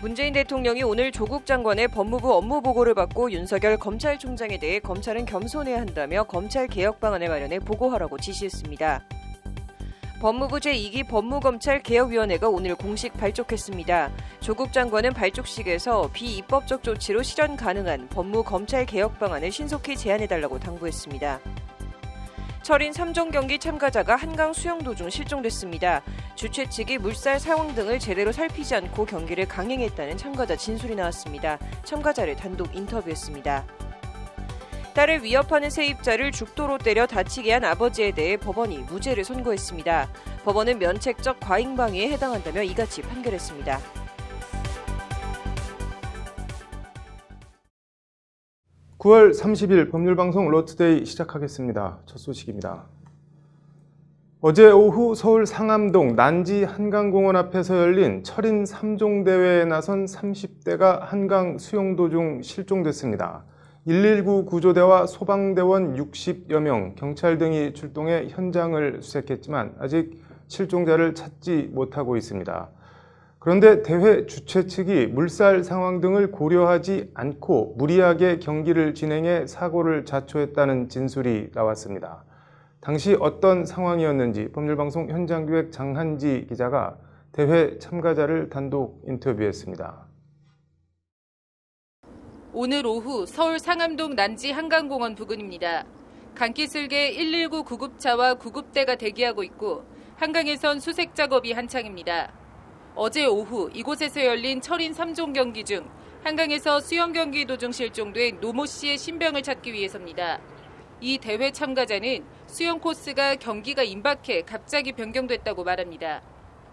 문재인 대통령이 오늘 조국 장관의 법무부 업무 보고를 받고 윤석열 검찰총장에 대해 검찰은 겸손해야 한다며 검찰 개혁 방안을 마련해 보고하라고 지시했습니다. 법무부 제2기 법무검찰개혁위원회가 오늘 공식 발족했습니다. 조국 장관은 발족식에서 비입법적 조치로 실현 가능한 법무검찰개혁 방안을 신속히 제안해달라고 당부했습니다. 철인 3종 경기 참가자가 한강 수영도 중 실종됐습니다. 주최 측이 물살 상황 등을 제대로 살피지 않고 경기를 강행했다는 참가자 진술이 나왔습니다. 참가자를 단독 인터뷰했습니다. 딸을 위협하는 세입자를 죽도로 때려 다치게 한 아버지에 대해 법원이 무죄를 선고했습니다. 법원은 면책적 과잉방위에 해당한다며 이같이 판결했습니다. (9월 30일) 법률방송 로투데이 시작하겠습니다. 첫 소식입니다. 어제 오후 서울 상암동 난지 한강공원 앞에서 열린 철인 3종 대회에 나선 30대가 한강 수영도 중 실종됐습니다. 119 구조대와 소방대원 60여 명, 경찰 등이 출동해 현장을 수색했지만 아직 실종자를 찾지 못하고 있습니다. 그런데 대회 주최 측이 물살 상황 등을 고려하지 않고 무리하게 경기를 진행해 사고를 자초했다는 진술이 나왔습니다. 당시 어떤 상황이었는지 법률방송 현장기획 장한지 기자가 대회 참가자를 단독 인터뷰했습니다. 오늘 오후 서울 상암동 난지 한강공원 부근입니다. 강기슭에 119 구급차와 구급대가 대기하고 있고 한강에선 수색 작업이 한창입니다. 어제 오후 이곳에서 열린 철인 3종 경기 중 한강에서 수영 경기 도중 실종된 노모 씨의 신병을 찾기 위해서입니다. 이 대회 참가자는 수영 코스가 경기가 임박해 갑자기 변경됐다고 말합니다.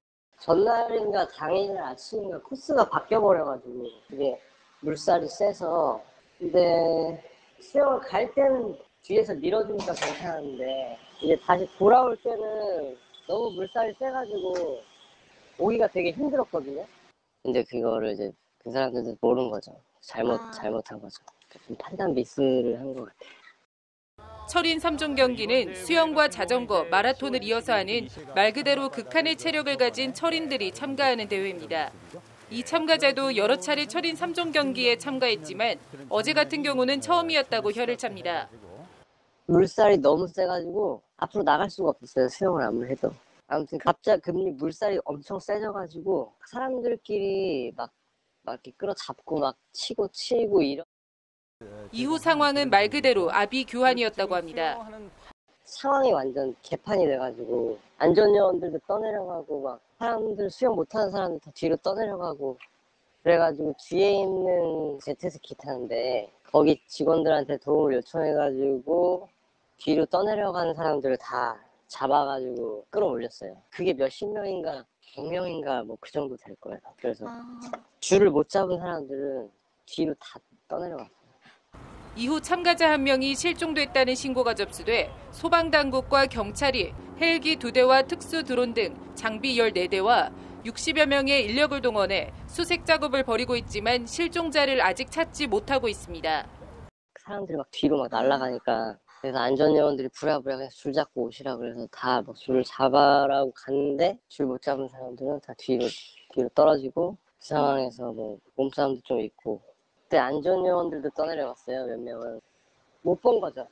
전날인가 당일 아침인가 코스가 바뀌어버려가지고 그게 물살이 세서 근데 수영을 갈 때는 뒤에서 밀어주니까 괜찮은데 이제 다시 돌아올 때는 너무 물살이 세가지고 오기가 되게 힘들었거든요. 근데 그거를 이제 그 사람들도 모르는 거죠. 잘못한 거죠. 좀 판단 미스를 한 것 같아요. 철인 3종 경기는 수영과 자전거, 마라톤을 이어서 하는 말 그대로 극한의 체력을 가진 철인들이 참가하는 대회입니다. 이 참가자도 여러 차례 철인 3종 경기에 참가했지만 어제 같은 경우는 처음이었다고 혀를 찹니다. 물살이 너무 세가지고 앞으로 나갈 수가 없었어요. 수영을 아무리 해도. 아무튼 갑자기 금리 물살이 엄청 세져가지고 사람들끼리 막 이렇게 끌어잡고 막 치고 이런. 이후 상황은 말 그대로 아비규환이었다고 합니다. 상황이 완전 개판이 돼가지고 안전요원들도 떠내려가고 막 사람들 수영 못하는 사람들 다 뒤로 떠내려가고 그래가지고 뒤에 있는 제트스키 타는데 거기 직원들한테 도움을 요청해가지고 뒤로 떠내려가는 사람들을 다 잡아가지고 끌어올렸어요. 그게 몇십 명인가 100명인가 뭐 그 정도 될 거예요. 그래서 줄을 못 잡은 사람들은 뒤로 다 떠내려갔어요. 이후 참가자 한 명이 실종됐다는 신고가 접수돼 소방당국과 경찰이 헬기 2대와 특수 드론 등 장비 14대와 60여 명의 인력을 동원해 수색 작업을 벌이고 있지만 실종자를 아직 찾지 못하고 있습니다. 사람들이 막 뒤로 막 날아가니까 그래서 안전요원들이 부랴부랴 그냥 줄 잡고 오시라 그래서 다 막 줄을 잡아라고 갔는데 줄 못 잡은 사람들은 다 뒤로 떨어지고 그 상황에서 뭐 몸싸움도 좀 있고 그때 안전요원들도 떠내려갔어요. 몇 명은. 못 본 거죠.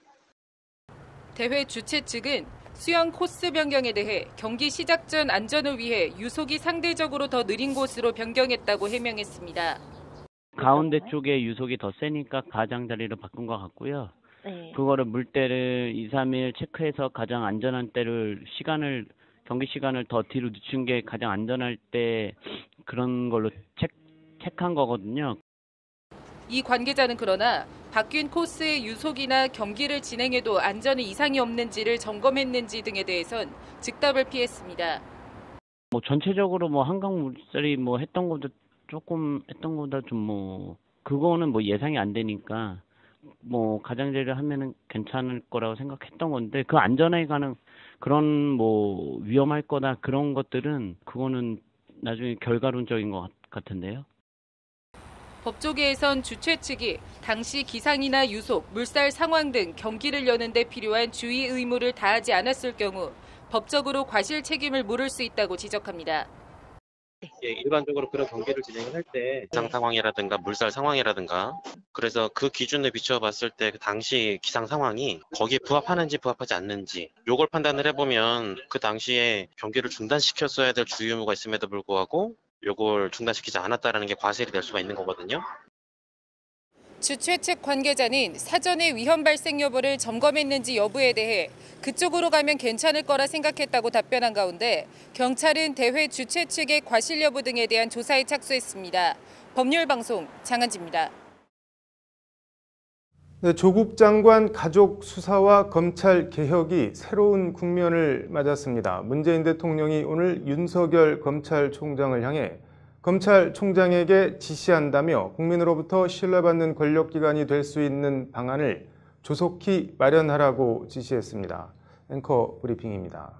대회 주최 측은 수영 코스 변경에 대해 경기 시작 전 안전을 위해 유속이 상대적으로 더 느린 곳으로 변경했다고 해명했습니다. 가운데 쪽에 유속이 더 세니까 가장자리로 바꾼 것 같고요. 네. 그거를 물때를 2, 3일 체크해서 가장 안전한 때를 경기 시간을 더 뒤로 늦춘 게 가장 안전할 때 그런 걸로 체크한 거거든요. 이 관계자는 그러나 바뀐 코스의 유속이나 경기를 진행해도 안전에 이상이 없는지를 점검했는지 등에 대해선 즉답을 피했습니다. 뭐 전체적으로 뭐 한강 물살이 뭐 했던 것보다 조금 했던 것보다 좀 뭐 그거는 뭐 예상이 안 되니까 뭐 가장자리를 하면은 괜찮을 거라고 생각했던 건데 그 안전에 관한 그런 뭐 위험할 거다 그런 것들은 그거는 나중에 결과론적인 것 같은데요. 법조계에선 주최 측이 당시 기상이나 유속, 물살 상황 등 경기를 여는 데 필요한 주의 의무를 다하지 않았을 경우 법적으로 과실 책임을 물을 수 있다고 지적합니다. 일반적으로 그런 경기를 진행을 할 때 기상 상황이라든가 물살 상황이라든가 그래서 그 기준에 비춰봤을 때 그 당시 기상 상황이 거기에 부합하는지 부합하지 않는지 요걸 판단을 해보면 그 당시에 경기를 중단시켰어야 될 주요 의무가 있음에도 불구하고 요걸 중단시키지 않았다는 게 과실이 될 수가 있는 거거든요. 주최 측 관계자는 사전에 위험 발생 여부를 점검했는지 여부에 대해 그쪽으로 가면 괜찮을 거라 생각했다고 답변한 가운데 경찰은 대회 주최 측의 과실 여부 등에 대한 조사에 착수했습니다. 법률방송 장한지입니다. 네, 조국 장관 가족 수사와 검찰 개혁이 새로운 국면을 맞았습니다. 문재인 대통령이 오늘 윤석열 검찰총장을 향해 검찰총장에게 지시한다며 국민으로부터 신뢰받는 권력기관이 될 수 있는 방안을 조속히 마련하라고 지시했습니다. 앵커 브리핑입니다.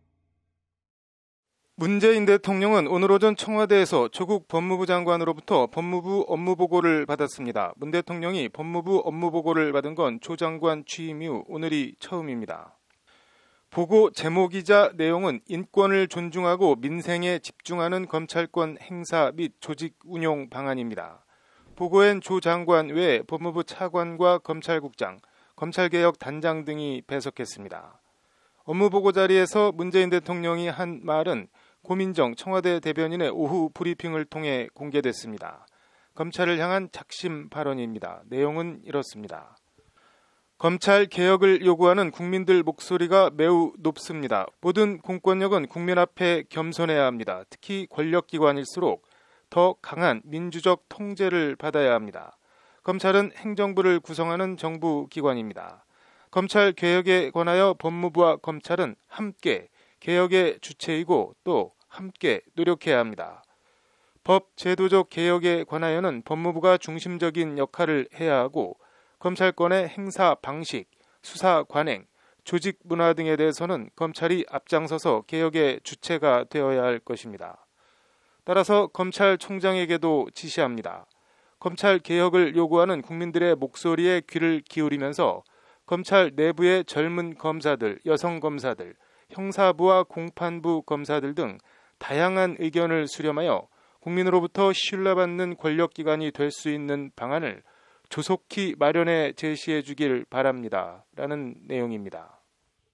문재인 대통령은 오늘 오전 청와대에서 조국 법무부 장관으로부터 법무부 업무보고를 받았습니다. 문 대통령이 법무부 업무보고를 받은 건 조 장관 취임 이후 오늘이 처음입니다. 보고 제목이자 내용은 인권을 존중하고 민생에 집중하는 검찰권 행사 및 조직 운용 방안입니다. 보고엔 조 장관 외에 법무부 차관과 검찰국장, 검찰개혁 단장 등이 배석했습니다. 업무보고 자리에서 문재인 대통령이 한 말은 고민정 청와대 대변인의 오후 브리핑을 통해 공개됐습니다. 검찰을 향한 작심 발언입니다. 내용은 이렇습니다. 검찰 개혁을 요구하는 국민들 목소리가 매우 높습니다. 모든 공권력은 국민 앞에 겸손해야 합니다. 특히 권력기관일수록 더 강한 민주적 통제를 받아야 합니다. 검찰은 행정부를 구성하는 정부기관입니다. 검찰 개혁에 관하여 법무부와 검찰은 함께 개혁의 주체이고 또 함께 노력해야 합니다. 법 제도적 개혁에 관하여는 법무부가 중심적인 역할을 해야 하고 검찰권의 행사 방식, 수사 관행, 조직 문화 등에 대해서는 검찰이 앞장서서 개혁의 주체가 되어야 할 것입니다. 따라서 검찰총장에게도 지시합니다. 검찰 개혁을 요구하는 국민들의 목소리에 귀를 기울이면서 검찰 내부의 젊은 검사들, 여성 검사들, 형사부와 공판부 검사들 등 다양한 의견을 수렴하여 국민으로부터 신뢰받는 권력기관이 될 수 있는 방안을 조속히 마련해 제시해 주길 바랍니다. 라는 내용입니다.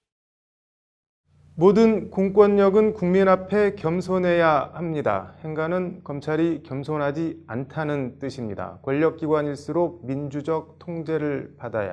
모든 공권력은 국민 앞에 겸손해야 합니다. 행가는 검찰이 겸손하지 않다는 뜻입니다. 권력기관일수록 민주적 통제를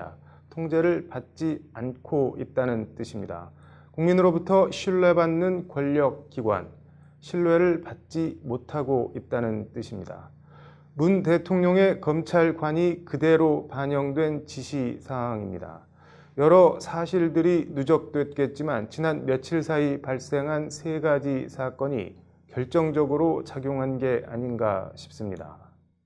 받지 않고 있다는 뜻입니다. 국민으로부터 신뢰받는 권력기관, 신뢰를 받지 못하고 있다는 뜻입니다. 문 대통령의 검찰관이 그대로 반영된 지시사항입니다. 여러 사실들이 누적됐겠지만 지난 며칠 사이 발생한 3가지 사건이 결정적으로 작용한 게 아닌가 싶습니다.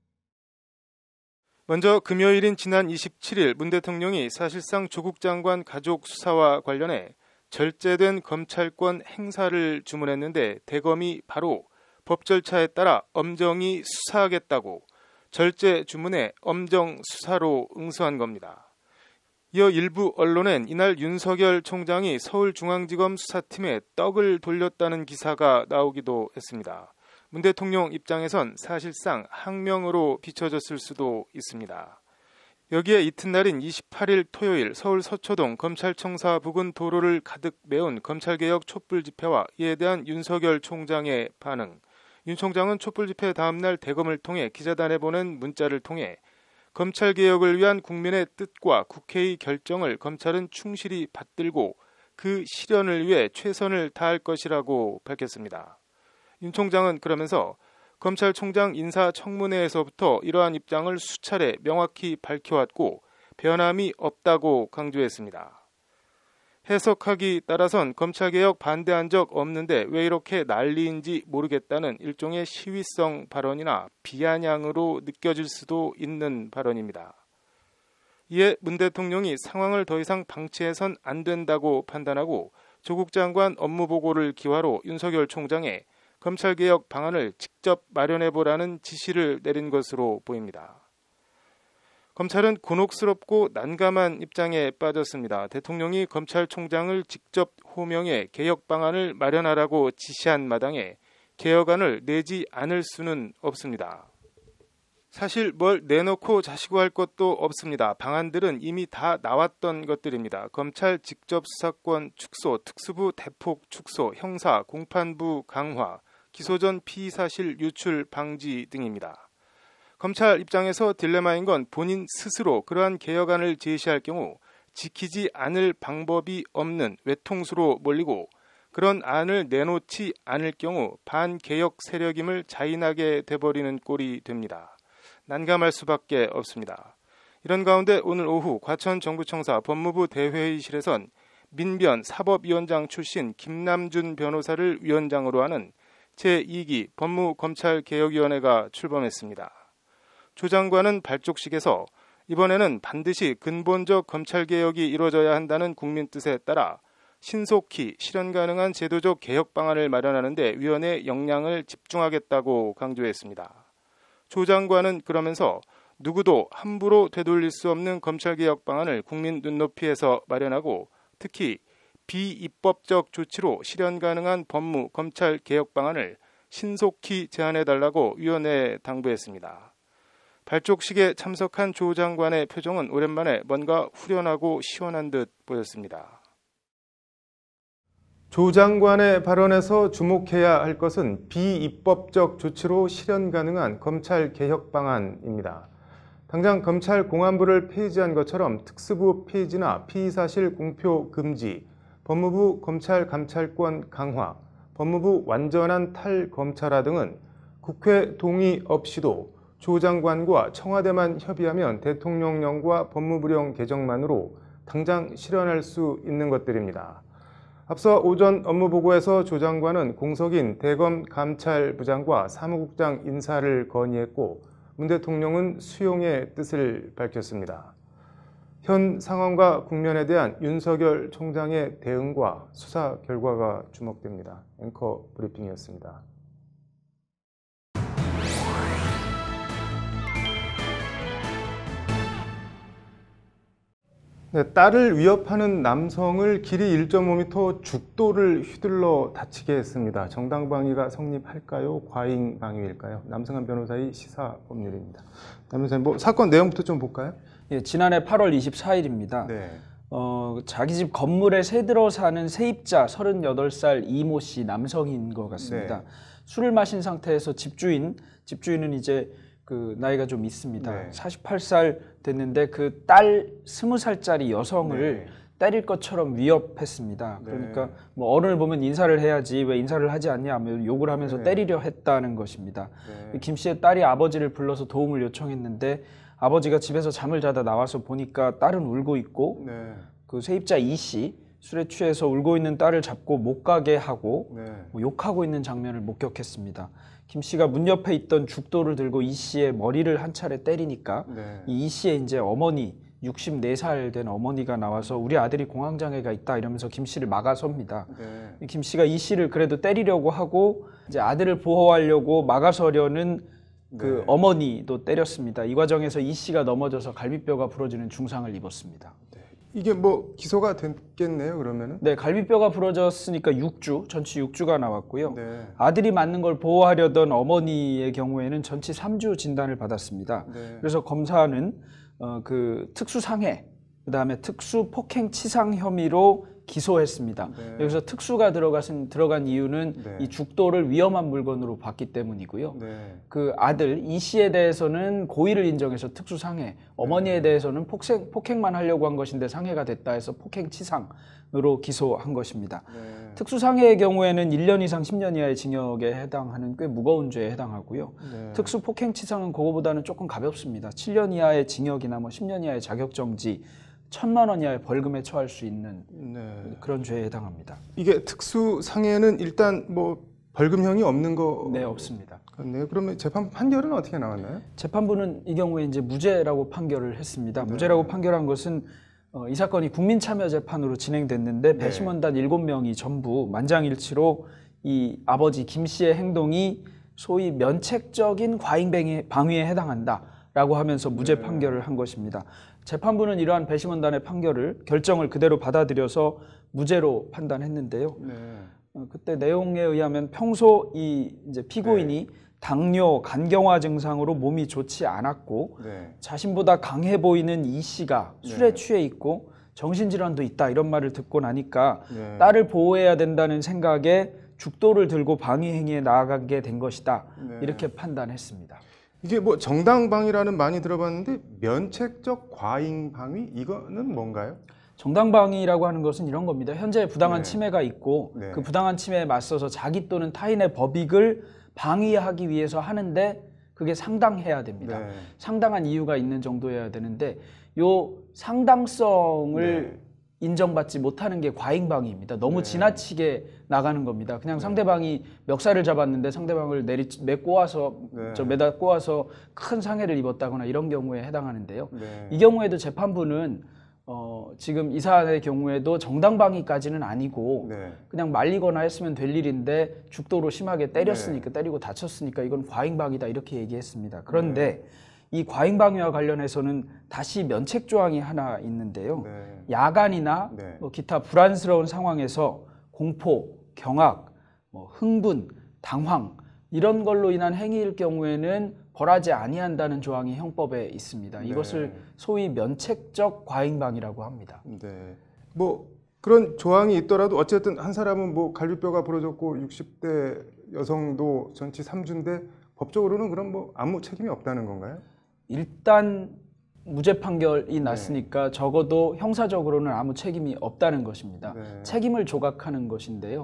먼저 금요일인 지난 27일 문 대통령이 사실상 조국 장관 가족 수사와 관련해 절제된 검찰권 행사를 주문했는데 대검이 바로 법 절차에 따라 엄정히 수사하겠다고 절제 주문에 엄정 수사로 응수한 겁니다. 이어 일부 언론엔 이날 윤석열 총장이 서울중앙지검 수사팀에 떡을 돌렸다는 기사가 나오기도 했습니다. 문 대통령 입장에선 사실상 항명으로 비춰졌을 수도 있습니다. 여기에 이튿날인 28일 토요일 서울 서초동 검찰청사 부근 도로를 가득 메운 검찰개혁 촛불 집회와 이에 대한 윤석열 총장의 반응. 윤 총장은 촛불 집회 다음날 대검을 통해 기자단에 보낸 문자를 통해 검찰개혁을 위한 국민의 뜻과 국회의 결정을 검찰은 충실히 받들고 그 실현을 위해 최선을 다할 것이라고 밝혔습니다. 윤 총장은 그러면서 검찰총장 인사청문회에서부터 이러한 입장을 수차례 명확히 밝혀왔고 변함이 없다고 강조했습니다. 해석하기 따라선 검찰개혁 반대한 적 없는데 왜 이렇게 난리인지 모르겠다는 일종의 시위성 발언이나 비아냥으로 느껴질 수도 있는 발언입니다. 이에 문 대통령이 상황을 더 이상 방치해선 안 된다고 판단하고 조국 장관 업무보고를 기화로 윤석열 총장에 검찰개혁 방안을 직접 마련해보라는 지시를 내린 것으로 보입니다. 검찰은 곤혹스럽고 난감한 입장에 빠졌습니다. 대통령이 검찰총장을 직접 호명해 개혁 방안을 마련하라고 지시한 마당에 개혁안을 내지 않을 수는 없습니다. 사실 뭘 내놓고 자시고 할 것도 없습니다. 방안들은 이미 다 나왔던 것들입니다. 검찰 직접 수사권 축소, 특수부 대폭 축소, 형사 공판부 강화, 기소 전 피의사실 유출 방지 등입니다. 검찰 입장에서 딜레마인 건 본인 스스로 그러한 개혁안을 제시할 경우 지키지 않을 방법이 없는 외통수로 몰리고 그런 안을 내놓지 않을 경우 반개혁 세력임을 자인하게 돼버리는 꼴이 됩니다. 난감할 수밖에 없습니다. 이런 가운데 오늘 오후 과천정부청사 법무부 대회의실에선 민변 사법위원장 출신 김남준 변호사를 위원장으로 하는 제2기 법무검찰개혁위원회가 출범했습니다. 조 장관은 발족식에서 이번에는 반드시 근본적 검찰개혁이 이루어져야 한다는 국민 뜻에 따라 신속히 실현 가능한 제도적 개혁 방안을 마련하는 데 위원회 역량을 집중하겠다고 강조했습니다. 조 장관은 그러면서 누구도 함부로 되돌릴 수 없는 검찰개혁 방안을 국민 눈높이에서 마련하고 특히 비입법적 조치로 실현 가능한 법무 검찰 개혁 방안을 신속히 제안해달라고 위원회에 당부했습니다. 발족식에 참석한 조 장관의 표정은 오랜만에 뭔가 후련하고 시원한 듯 보였습니다. 조 장관의 발언에서 주목해야 할 것은 비입법적 조치로 실현 가능한 검찰 개혁 방안입니다. 당장 검찰 공안부를 폐지한 것처럼 특수부 폐지나 피의사실 공표 금지, 법무부 검찰 감찰권 강화, 법무부 완전한 탈검찰화 등은 국회 동의 없이도 조 장관과 청와대만 협의하면 대통령령과 법무부령 개정만으로 당장 실현할 수 있는 것들입니다. 앞서 오전 업무보고에서 조 장관은 공석인 대검 감찰부장과 사무국장 인사를 건의했고 문 대통령은 수용의 뜻을 밝혔습니다. 현 상황과 국면에 대한 윤석열 총장의 대응과 수사 결과가 주목됩니다. 앵커 브리핑이었습니다. 네, 딸을 위협하는 남성을 길이 1.5m 죽도를 휘둘러 다치게 했습니다. 정당방위가 성립할까요? 과잉방위일까요? 남승환 변호사의 시사법률입니다. 변호사님, 사건 내용부터 좀 볼까요? 예, 지난해 8월 24일입니다. 네. 자기 집 건물에 새들어 사는 세입자 38살 이모 씨 남성인 것 같습니다. 네. 술을 마신 상태에서 집주인은 이제 그 나이가 좀 있습니다. 네. 48살 됐는데 그 딸 20살짜리 여성을 네. 때릴 것처럼 위협했습니다. 네. 그러니까 뭐 어른을 보면 인사를 해야지 왜 인사를 하지 않냐 하며 욕을 하면서 네. 때리려 했다는 것입니다. 네. 김 씨의 딸이 아버지를 불러서 도움을 요청했는데 아버지가 집에서 잠을 자다 나와서 보니까 딸은 울고 있고 네. 그 세입자 이 씨 술에 취해서 울고 있는 딸을 잡고 못 가게 하고 네. 욕하고 있는 장면을 목격했습니다. 김 씨가 문 옆에 있던 죽도를 들고 이 씨의 머리를 한 차례 때리니까 네. 이 씨의 이제 어머니 64살 된 어머니가 나와서 우리 아들이 공황장애가 있다 이러면서 김 씨를 막아섭니다. 네. 김 씨가 이 씨를 그래도 때리려고 하고 이제 아들을 보호하려고 막아서려는 그 네. 어머니도 때렸습니다. 이 과정에서 이 씨가 넘어져서 갈비뼈가 부러지는 중상을 입었습니다. 이게 기소가 됐겠네요, 그러면은? 네, 갈비뼈가 부러졌으니까 전치 6주가 나왔고요. 네. 아들이 맞는 걸 보호하려던 어머니의 경우에는 전치 3주 진단을 받았습니다. 네. 그래서 검사는 그 특수상해, 그다음에 특수폭행치상 혐의로 기소했습니다. 네. 여기서 특수가 들어간 이유는 네. 이 죽도를 위험한 물건으로 봤기 때문이고요. 네. 그 아들 이 씨에 대해서는 고의를 인정해서 특수상해, 어머니에 대해서는 폭행만 하려고 한 것인데 상해가 됐다 해서 폭행치상으로 기소한 것입니다. 네. 특수상해의 경우에는 1년 이상 10년 이하의 징역에 해당하는 꽤 무거운 죄에 해당하고요. 네. 특수폭행치상은 그거보다는 조금 가볍습니다. 7년 이하의 징역이나 10년 이하의 자격정지, 1,000만 원 이하의 벌금에 처할 수 있는 네. 그런 죄에 해당합니다. 이게 특수상해는 일단 벌금형이 없는 거? 네, 없습니다. 네, 그러면 재판 판결은 어떻게 나왔나요? 재판부는 이 경우에 이제 무죄라고 판결을 했습니다. 네. 무죄라고 판결한 것은 이 사건이 국민참여재판으로 진행됐는데 네. 배심원단 7명이 전부 만장일치로 이 아버지 김 씨의 행동이 소위 면책적인 과잉방위에 해당한다라고 하면서 무죄 네. 판결을 한 것입니다. 재판부는 이러한 배심원단의 결정을 그대로 받아들여서 무죄로 판단했는데요. 네. 그때 내용에 의하면 평소 이 이제 피고인이 당뇨, 간경화 증상으로 몸이 좋지 않았고 자신보다 강해 보이는 이 씨가 술에 취해 있고 정신질환도 있다 이런 말을 듣고 나니까 딸을 보호해야 된다는 생각에 죽도를 들고 방위 행위에 나아가게 된 것이다. 이렇게 판단했습니다. 이게 뭐 정당방위라는 많이 들어봤는데 면책적 과잉방위 이거는 뭔가요? 정당방위라고 하는 것은 이런 겁니다. 현재 부당한 침해가 있고 그 부당한 침해에 맞서서 자기 또는 타인의 법익을 방위하기 위해서 하는데 그게 상당해야 됩니다. 상당한 이유가 있는 정도여야 되는데 요 상당성을 인정받지 못하는 게 과잉방위입니다. 너무 지나치게 나가는 겁니다. 그냥 상대방이 멱살을 잡았는데 상대방을 매다 꼬아서 큰 상해를 입었다거나 이런 경우에 해당하는데요. 이 경우에도 재판부는 지금 이 사안의 경우에도 정당방위까지는 아니고 그냥 말리거나 했으면 될 일인데 죽도로 심하게 때렸으니까 때리고 다쳤으니까 이건 과잉방위다 이렇게 얘기했습니다. 그런데 이 과잉방위와 관련해서는 다시 면책 조항이 하나 있는데요. 야간이나 기타 불안스러운 상황에서 공포, 경악, 흥분, 당황 이런 걸로 인한 행위일 경우에는 벌하지 아니한다는 조항이 형법에 있습니다. 이것을 소위 면책적 과잉방위라고 합니다. 뭐 그런 조항이 있더라도 어쨌든 한 사람은 뭐 갈비뼈가 부러졌고 60대 여성도 전치 3주인데 법적으로는 그럼 뭐 아무 책임이 없다는 건가요? 일단 무죄 판결이 났으니까 적어도 형사적으로는 아무 책임이 없다는 것입니다. 책임을 조각하는 것인데요.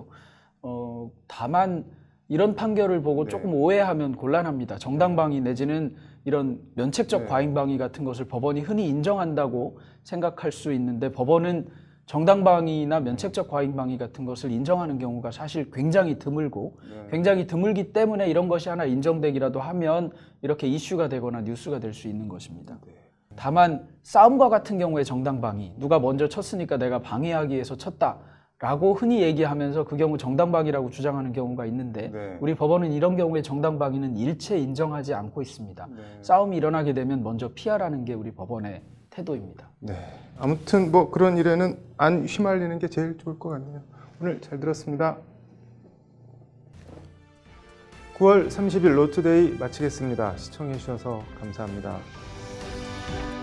다만 이런 판결을 보고 조금 오해하면 곤란합니다. 정당방위 내지는 이런 면책적 과잉방위 같은 것을 법원이 흔히 인정한다고 생각할 수 있는데 법원은 정당방위나 면책적 과잉방위 같은 것을 인정하는 경우가 사실 굉장히 드물고 굉장히 드물기 때문에 이런 것이 하나 인정되기라도 하면 이렇게 이슈가 되거나 뉴스가 될 수 있는 것입니다. 다만 싸움과 같은 경우에 정당방위, 누가 먼저 쳤으니까 내가 방해하기 위해서 쳤다라고 흔히 얘기하면서 그 경우 정당방위라고 주장하는 경우가 있는데 우리 법원은 이런 경우에 정당방위는 일체 인정하지 않고 있습니다. 싸움이 일어나게 되면 먼저 피하라는 게 우리 법원의 태도입니다. 아무튼 뭐 그런 일에는 안 휘말리는 게 제일 좋을 것 같네요. 오늘 잘 들었습니다. 9월 30일 로투데이 마치겠습니다. 시청해 주셔서 감사합니다.